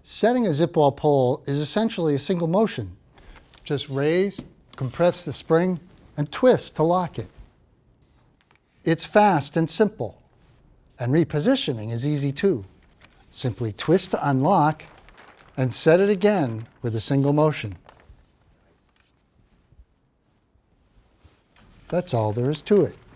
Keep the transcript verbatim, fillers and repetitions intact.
Setting a ZipWall pole is essentially a single motion. Just raise, compress the spring, and twist to lock it. It's fast and simple, and repositioning is easy too. Simply twist to unlock and set it again with a single motion. That's all there is to it.